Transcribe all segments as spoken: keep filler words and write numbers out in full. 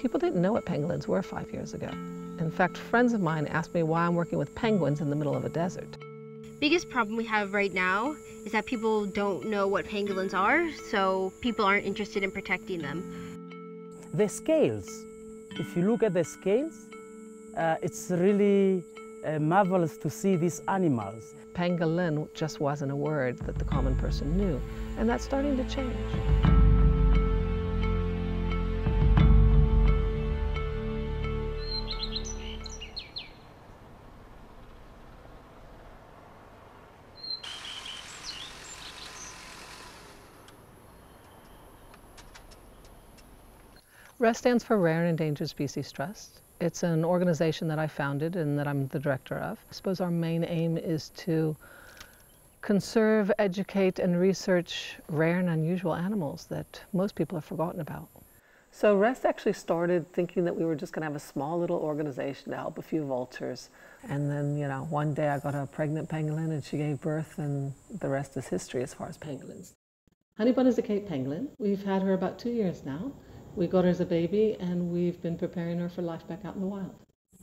People didn't know what pangolins were five years ago. In fact, friends of mine asked me why I'm working with penguins in the middle of a desert. Biggest problem we have right now is that people don't know what pangolins are, so people aren't interested in protecting them. The scales, if you look at the scales, uh, it's really uh, marvelous to see these animals. Pangolin just wasn't a word that the common person knew, and that's starting to change. REST stands for Rare and Endangered Species Trust. It's an organization that I founded and that I'm the director of. I suppose our main aim is to conserve, educate, and research rare and unusual animals that most people have forgotten about. So REST actually started thinking that we were just going to have a small little organization to help a few vultures. And then, you know, one day I got a pregnant pangolin and she gave birth, and the rest is history as far as pangolins. Honeybun is a Cape Pangolin. We've had her about two years now. We got her as a baby, and we've been preparing her for life back out in the wild.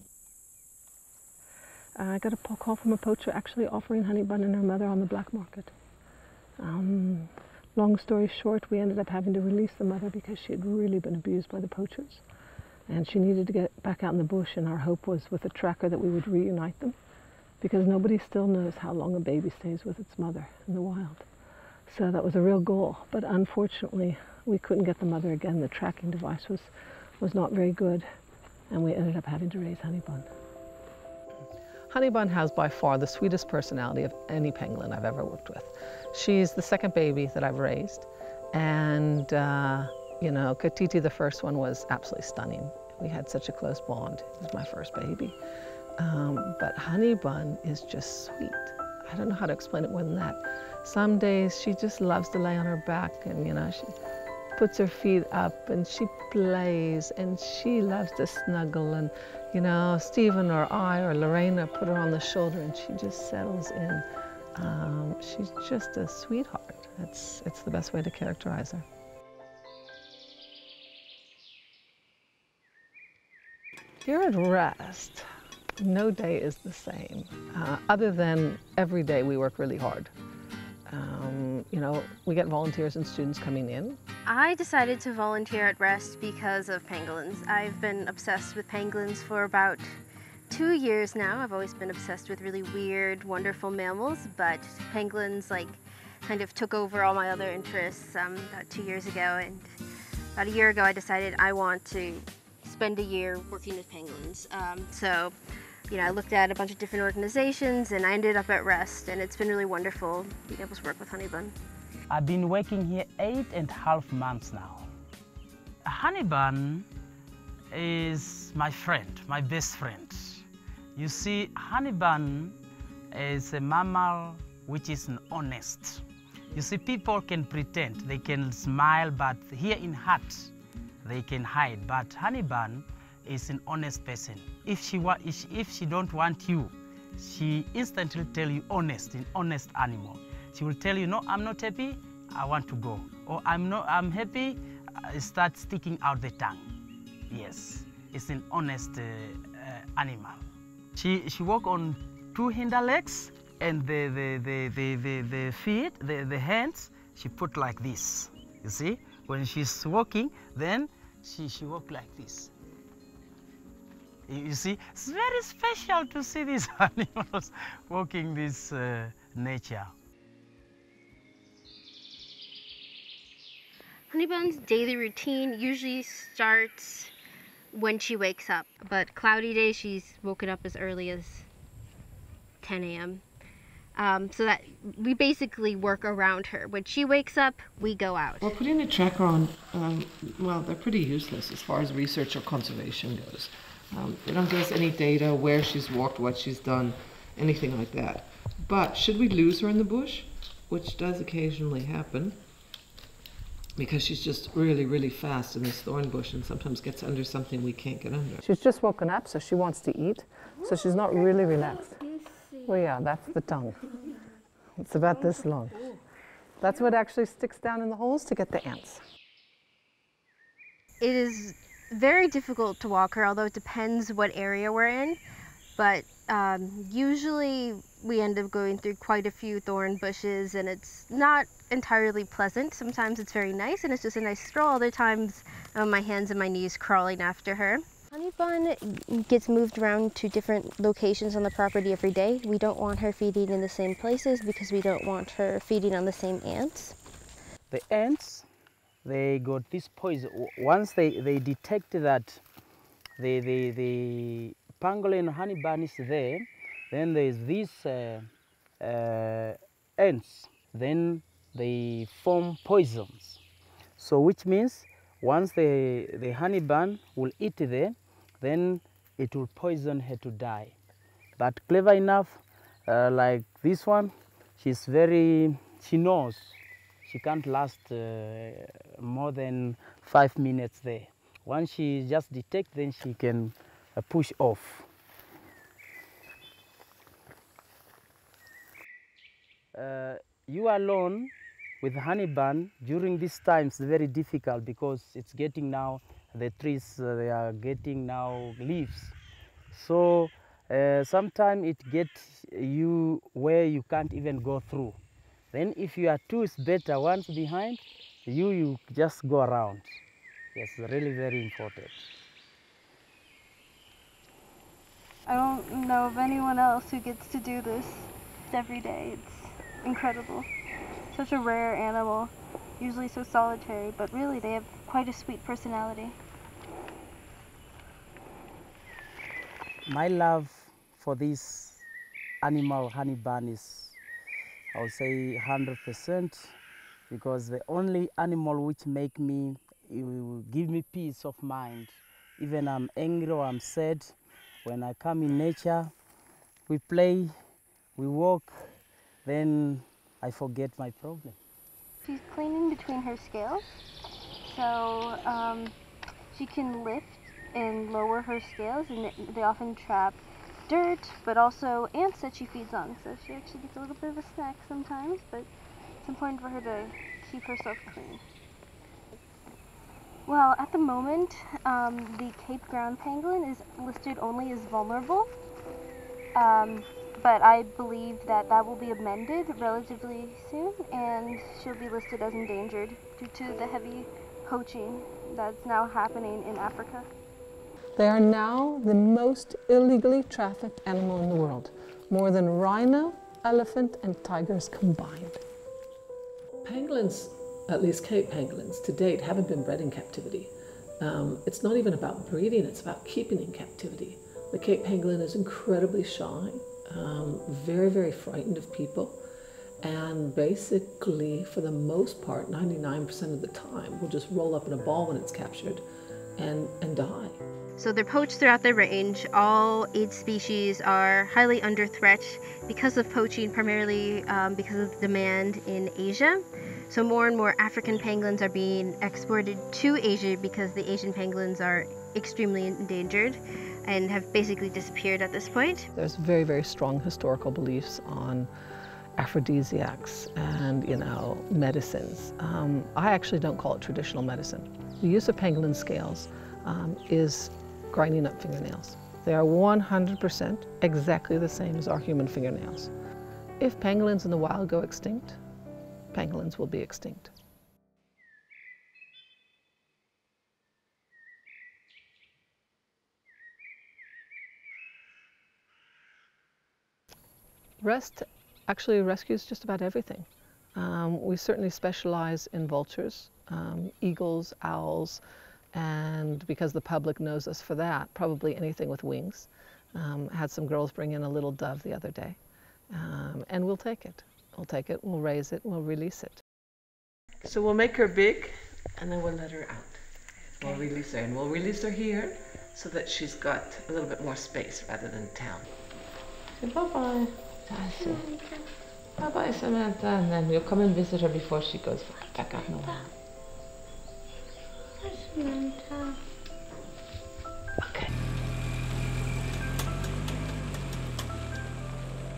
I got a call from a poacher actually offering Honeybun and her mother on the black market. Um, long story short, we ended up having to release the mother because she had really been abused by the poachers. And she needed to get back out in the bush, and our hope was with a tracker that we would reunite them, because nobody still knows how long a baby stays with its mother in the wild. So that was a real goal, but unfortunately, we couldn't get the mother again. The tracking device was, was not very good, and we ended up having to raise Honeybun. Honeybun has by far the sweetest personality of any pangolin I've ever worked with. She's the second baby that I've raised, and uh, you know, Katiti, the first one, was absolutely stunning. We had such a close bond. It was my first baby. Um, but Honeybun is just sweet. I don't know how to explain it more than that. Some days she just loves to lay on her back, and you know, she puts her feet up and she plays, and she loves to snuggle, and you know, Steven or I or Lorena put her on the shoulder and she just settles in. Um, she's just a sweetheart. It's, it's the best way to characterize her. Here at REST, no day is the same, uh, other than every day we work really hard. Um, you know, we get volunteers and students coming in. I decided to volunteer at REST because of pangolins. I've been obsessed with pangolins for about two years now. I've always been obsessed with really weird, wonderful mammals, but pangolins like kind of took over all my other interests um, about two years ago. And about a year ago, I decided I want to spend a year working with pangolins. Um, so. You know, I looked at a bunch of different organizations and I ended up at REST, and it's been really wonderful being able to work with Honeybun. I've been working here eight and a half months now. Honeybun is my friend, my best friend. You see, Honeybun is a mammal which is honest. You see, people can pretend, they can smile, but here in heart, they can hide. But Honeybun is an honest person. If she, wa if, she, if she don't want you, she instantly tell you honest, an honest animal. She will tell you, no, I'm not happy, I want to go. Or I'm, not, I'm happy, I start sticking out the tongue. Yes, it's an honest uh, uh, animal. She, she walk on two hinder legs, and the, the, the, the, the, the feet, the, the hands, she put like this. You see? When she's walking, then she, she walk like this. You see, it's very special to see these animals walking this uh, nature. Honeybun's daily routine usually starts when she wakes up, but cloudy days she's woken up as early as ten A M Um, so that we basically work around her. When she wakes up, we go out. Well, putting a tracker on, um, well, they're pretty useless as far as research or conservation goes. Um, they don't give us any data, where she's walked, what she's done, anything like that. But should we lose her in the bush, which does occasionally happen, because she's just really, really fast in this thorn bush and sometimes gets under something we can't get under. She's just woken up, so she wants to eat, so she's not really relaxed. Well, yeah, that's the tongue. It's about this long. That's what actually sticks down in the holes to get the ants. It is very difficult to walk her, although it depends what area we're in. But um, usually we end up going through quite a few thorn bushes, and it's not entirely pleasant. Sometimes it's very nice and it's just a nice stroll. Other times uh, my hands and my knees crawling after her. Honeybun gets moved around to different locations on the property every day. We don't want her feeding in the same places because we don't want her feeding on the same ants. The ants, they got this poison. Once they, they detect that the, the, the pangolin honeybun is there, then there's these uh, uh, ants. Then they form poisons. So which means once the, the honeybun will eat there, then it will poison her to die. But clever enough, uh, like this one, she's very, she knows she can't last uh, more than five minutes there. Once she just detects, then she can uh, push off. Uh, you alone with honeybun during these times is very difficult because it's getting now, the trees, uh, they are getting now leaves. So uh, sometimes it gets you where you can't even go through. Then if you are two is better, one's behind, you, you just go around. Yes, really very important. I don't know of anyone else who gets to do this every day. It's incredible. Such a rare animal, usually so solitary, but really they have quite a sweet personality. My love for this animal honeybun is, I would say, one hundred percent, because the only animal which make me, it will give me peace of mind. Even I'm angry or I'm sad, when I come in nature, we play, we walk, then I forget my problem. She's cleaning between her scales, so um, she can lift and lower her scales, and they often trap dirt, but also ants that she feeds on. So she actually gets a little bit of a snack sometimes, but it's important for her to keep herself clean. Well, at the moment, um, the Cape ground pangolin is listed only as vulnerable, um, but I believe that that will be amended relatively soon, and she'll be listed as endangered due to the heavy poaching that's now happening in Africa. They are now the most illegally trafficked animal in the world, more than rhino, elephant, and tigers combined. Pangolins, at least Cape pangolins, to date haven't been bred in captivity. Um, it's not even about breeding, it's about keeping in captivity. The Cape pangolin is incredibly shy, um, very, very frightened of people, and basically, for the most part, ninety-nine percent of the time, will just roll up in a ball when it's captured and, and die. So they're poached throughout their range. All eight species are highly under threat because of poaching, primarily um, because of the demand in Asia. So more and more African pangolins are being exported to Asia because the Asian pangolins are extremely endangered and have basically disappeared at this point. There's very, very strong historical beliefs on aphrodisiacs and, you know, medicines. Um, I actually don't call it traditional medicine. The use of pangolin scales um, is grinding up fingernails. They are one hundred percent exactly the same as our human fingernails. If pangolins in the wild go extinct, pangolins will be extinct. REST actually rescues just about everything. Um, we certainly specialize in vultures, um, eagles, owls, and because the public knows us for that, probably anything with wings. Um, had some girls bring in a little dove the other day, um, and we'll take it. We'll take it, we'll raise it, we'll release it. So we'll make her big, and then we'll let her out. We'll release her, and we'll release her here so that she's got a little bit more space rather than town. Say bye-bye. Bye-bye, Samantha, and then we'll come and visit her before she goes back out in the wild. Samantha. Okay.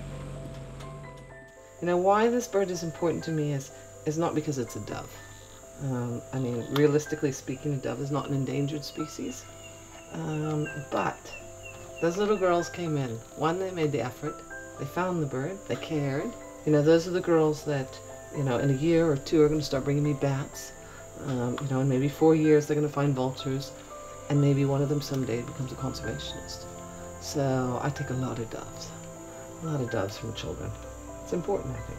You know, why this bird is important to me is, is not because it's a dove. Um, I mean, realistically speaking, a dove is not an endangered species. Um, but those little girls came in. One, they made the effort. They found the bird. They cared. You know, those are the girls that, you know, in a year or two are going to start bringing me bats. Um, you know, in maybe four years they're going to find vultures. And maybe one of them someday becomes a conservationist. So I take a lot of doves. A lot of doves from children. It's important, I think.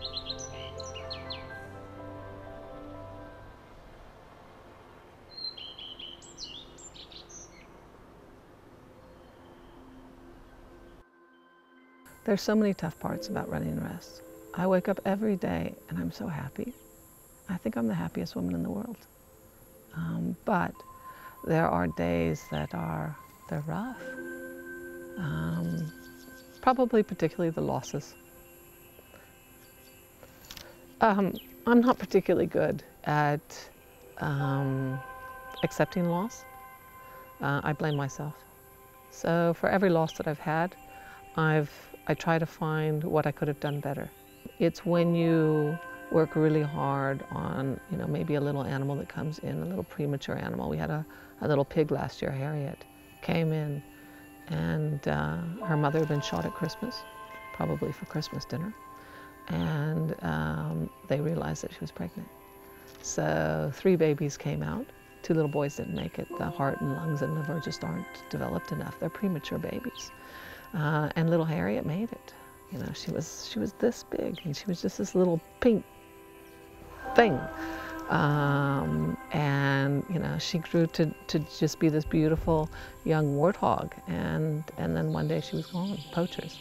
There's so many tough parts about running and rest. I wake up every day and I'm so happy. I think I'm the happiest woman in the world. Um, but there are days that are, they're rough. Um, probably particularly the losses. Um, I'm not particularly good at um, accepting loss. Uh, I blame myself. So for every loss that I've had, I've I try to find what I could have done better. It's when you work really hard on, you know, maybe a little animal that comes in, a little premature animal. We had a, a little pig last year, Harriet, came in, and uh, her mother had been shot at Christmas, probably for Christmas dinner, and um, they realized that she was pregnant. So three babies came out. Two little boys didn't make it. The heart and lungs and liver just aren't developed enough. They're premature babies. Uh, and little Harriet made it. You know, she was she was this big, and she was just this little pink thing. Um, and you know, she grew to to just be this beautiful young warthog. And and then one day she was gone. Poachers.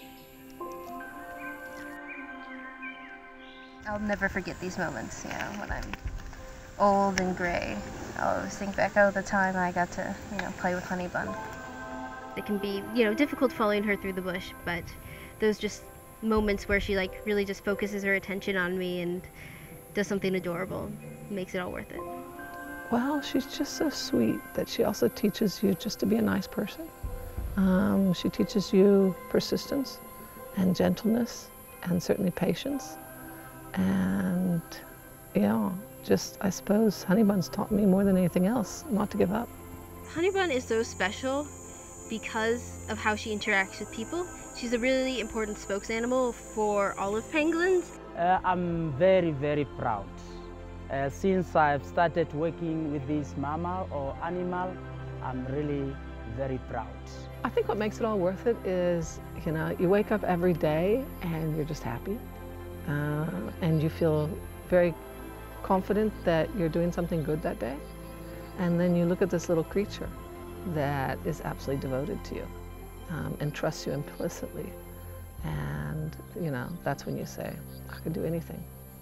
I'll never forget these moments. You know, when I'm old and gray, I'll always think back, oh, the time I got to, you know, play with Honeybun. It can be, you know, difficult following her through the bush, but those just moments where she like really just focuses her attention on me and does something adorable, makes it all worth it. Well, she's just so sweet that she also teaches you just to be a nice person. Um, she teaches you persistence and gentleness and certainly patience. And yeah, just I suppose Honeybun's taught me more than anything else not to give up. Honeybun is so special because of how she interacts with people. She's a really important spokes animal for all of pangolins. Uh, I'm very, very proud. Uh, since I've started working with this mammal or animal, I'm really very proud. I think what makes it all worth it is, you know, you wake up every day and you're just happy. Uh, and you feel very confident that you're doing something good that day. And then you look at this little creature that is absolutely devoted to you um, and trusts you implicitly. And, you know, that's when you say, I could do anything.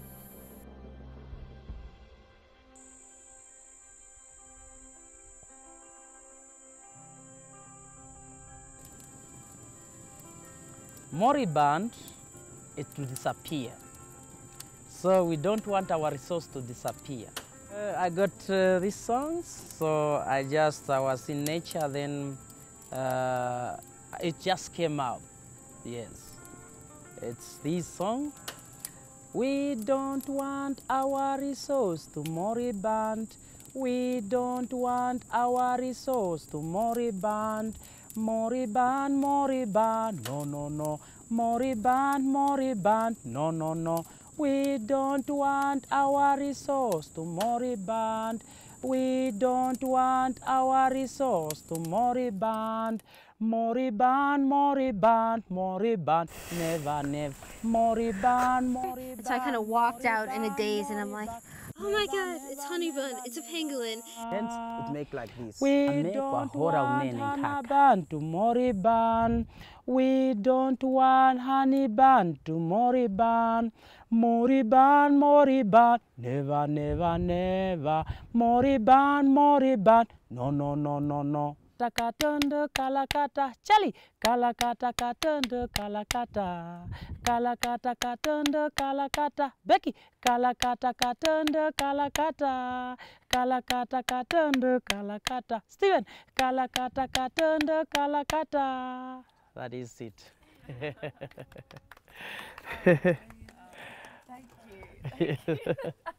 Moribund, it will disappear. So we don't want our resource to disappear. Uh, I got uh, these songs, so I just, I was in nature, then uh, it just came out, yes. It's this song. We don't want our resource to moribund. We don't want our resource to moribund. Moribund, moribund, no, no, no. Moribund, moribund, no, no, no. We don't want our resource to moribund. We don't want our resource to moribund. Moribund, moribund, moribund, never, never. Moribund, moribund. So I kind of walked out in a daze and I'm like, oh my God, it's Honeybun, it's a pangolin. Hence, it make like this. We don't want Honeybun to moribund. We don't want Honeybun to moribund. Moribund, moribund, never, never, never. Moribund, moribund, no, no, no, no, no. Takatunda kalakata, Charli. Kalakata katunda kalakata. Kalakata katunda kalakata, Becky. Kalakata katunda kalakata. Kalakata katunda kalakata, Steven. Kalakata katunda kalakata. That is it. Thank you. Thank you.